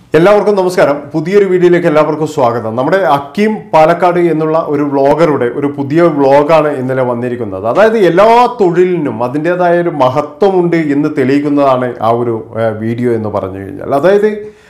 എല്ലാവർക്കും നമസ്കാരം. പുതിയൊരു വീഡിയോയിലേക്ക് എല്ലാവർക്കും സ്വാഗതം. നമ്മുടെ അക്കീം പാലക്കാട് എന്നുള്ള ഒരു വ്ളോഗറുടെ ഒരു പുതിയ വ്ളോഗാണ് ഇന്നലെ വന്നിരിക്കുന്നത്. അതായത് എല്ലാ തൊഴിലിനും അതിൻ്റെതായ ഒരു മഹത്വമുണ്ട് എന്ന് തെളിയിക്കുന്നതാണ് ആ ഒരു വീഡിയോ എന്ന് പറഞ്ഞു കഴിഞ്ഞാൽ. അതായത്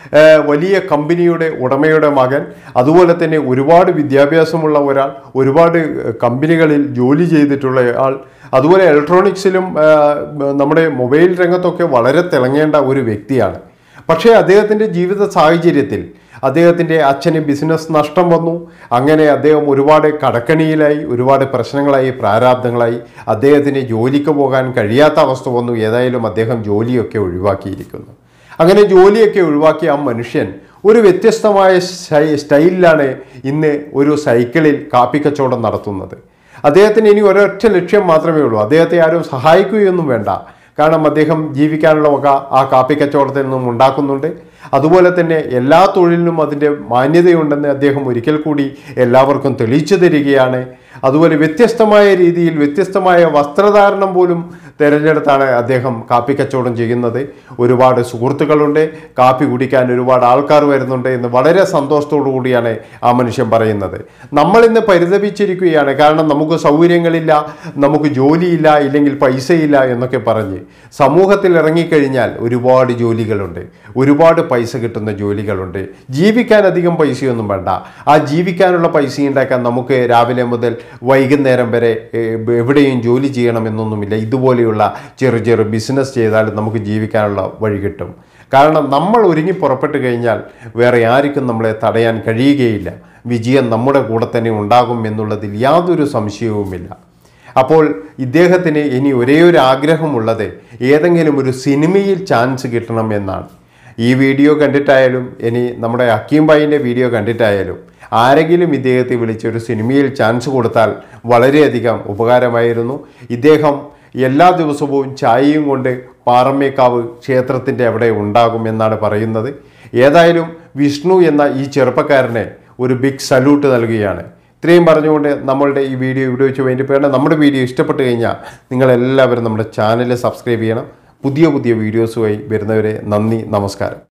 വലിയ കമ്പനിയുടെ ഉടമയുടെ മകൻ, അതുപോലെ തന്നെ ഒരുപാട് വിദ്യാഭ്യാസമുള്ള ഒരാൾ, ഒരുപാട് കമ്പനികളിൽ ജോലി ചെയ്തിട്ടുള്ള ആൾ, അതുപോലെ ഇലക്ട്രോണിക്സിലും നമ്മുടെ മൊബൈൽ രംഗത്തൊക്കെ വളരെ തിളങ്ങേണ്ട ഒരു വ്യക്തിയാണ്. പക്ഷേ അദ്ദേഹത്തിൻ്റെ ജീവിത സാഹചര്യത്തിൽ അദ്ദേഹത്തിൻ്റെ അച്ഛന് ബിസിനസ് നഷ്ടം വന്നു. അങ്ങനെ അദ്ദേഹം ഒരുപാട് കടക്കണിയിലായി, ഒരുപാട് പ്രശ്നങ്ങളായി, പ്രാരാബ്ദങ്ങളായി. അദ്ദേഹത്തിന് ജോലിക്ക് പോകാൻ കഴിയാത്ത അവസ്ഥ വന്നു. ഏതായാലും അദ്ദേഹം ജോലിയൊക്കെ ഒഴിവാക്കിയിരിക്കുന്നു. അങ്ങനെ ജോലിയൊക്കെ ഒഴിവാക്കിയ ആ മനുഷ്യൻ ഒരു വ്യത്യസ്തമായ സ്റ്റൈലിലാണ് ഇന്ന് ഒരു സൈക്കിളിൽ കാപ്പിക്കച്ചവടം നടത്തുന്നത്. അദ്ദേഹത്തിന് ഇനി ഒരൊറ്റ ലക്ഷ്യം മാത്രമേ ഉള്ളൂ. അദ്ദേഹത്തെ ആരും സഹായിക്കുകയൊന്നും വേണ്ട. കാരണം അദ്ദേഹം ജീവിക്കാനുള്ള വക ആ കാപ്പി കച്ചവടത്തിൽ നിന്നും ഉണ്ടാക്കുന്നുണ്ട്. അതുപോലെ തന്നെ എല്ലാ തൊഴിലിനും അതിൻ്റെ മാന്യതയുണ്ടെന്ന് അദ്ദേഹം ഒരിക്കൽ കൂടി എല്ലാവർക്കും തെളിയിച്ചു തരികയാണ്. അതുപോലെ വ്യത്യസ്തമായ രീതിയിൽ വ്യത്യസ്തമായ വസ്ത്രധാരണം പോലും തിരഞ്ഞെടുത്താണ് അദ്ദേഹം കാപ്പി കച്ചവടം ചെയ്യുന്നത്. ഒരുപാട് സുഹൃത്തുക്കളുണ്ട്, കാപ്പി കുടിക്കാൻ ഒരുപാട് ആൾക്കാർ വരുന്നുണ്ട് എന്ന് വളരെ സന്തോഷത്തോടു കൂടിയാണ് ആ മനുഷ്യൻ പറയുന്നത്. നമ്മളിന്ന് പരിതപിച്ചിരിക്കുകയാണ്. കാരണം നമുക്ക് സൗകര്യങ്ങളില്ല, നമുക്ക് ജോലിയില്ല, ഇല്ലെങ്കിൽ പൈസയില്ല എന്നൊക്കെ പറഞ്ഞ് സമൂഹത്തിൽ ഇറങ്ങിക്കഴിഞ്ഞാൽ ഒരുപാട് ജോലികളുണ്ട്, ഒരുപാട് പൈസ കിട്ടുന്ന ജോലികളുണ്ട്. ജീവിക്കാൻ അധികം പൈസയൊന്നും വേണ്ട. ആ ജീവിക്കാനുള്ള പൈസ ഉണ്ടാക്കാൻ നമുക്ക് രാവിലെ മുതൽ വൈകുന്നേരം വരെ എവിടെയും ജോലി ചെയ്യണമെന്നൊന്നുമില്ല. ഇതുപോലെയുള്ള ചെറു ബിസിനസ് ചെയ്താലും നമുക്ക് ജീവിക്കാനുള്ള വഴി കിട്ടും. കാരണം നമ്മൾ ഒരുങ്ങി പുറപ്പെട്ടു കഴിഞ്ഞാൽ വേറെ ആർക്കും നമ്മളെ തടയാൻ കഴിയുകയില്ല. വിജയം നമ്മുടെ കൂടെ തന്നെ ഉണ്ടാകും എന്നുള്ളതിൽ യാതൊരു സംശയവുമില്ല. അപ്പോൾ ഇദ്ദേഹത്തിന് ഇനി ഒരേ ഒരു ആഗ്രഹമുള്ളത് ഏതെങ്കിലും ഒരു സിനിമയിൽ ചാൻസ് കിട്ടണം എന്നാണ്. ഈ വീഡിയോ കണ്ടിട്ടായാലും ഇനി നമ്മുടെ അക്കീം ഭായിൻ്റെ വീഡിയോ കണ്ടിട്ടായാലും ആരെങ്കിലും ഇദ്ദേഹത്തെ വിളിച്ച് ഒരു സിനിമയിൽ ചാൻസ് കൊടുത്താൽ വളരെയധികം ഉപകാരമായിരുന്നു. ഇദ്ദേഹം എല്ലാ ദിവസവും ചായയും കൊണ്ട് പാറമേക്കാവ് ക്ഷേത്രത്തിൻ്റെ അവിടെ ഉണ്ടാകുമെന്നാണ് പറയുന്നത്. ഏതായാലും വിഷ്ണു എന്ന ഈ ചെറുപ്പക്കാരനെ ഒരു ബിഗ് സല്യൂട്ട് നൽകുകയാണ്. ഇത്രയും പറഞ്ഞുകൊണ്ട് നമ്മളുടെ ഈ വീഡിയോ ഇവിടെ വെച്ച് വേണ്ടി നമ്മുടെ വീഡിയോ ഇഷ്ടപ്പെട്ട് കഴിഞ്ഞാൽ നിങ്ങളെല്ലാവരും നമ്മുടെ ചാനൽ സബ്സ്ക്രൈബ് ചെയ്യണം. പുതിയ വീഡിയോസുമായി വരുന്നവരെ നന്ദി, നമസ്കാരം.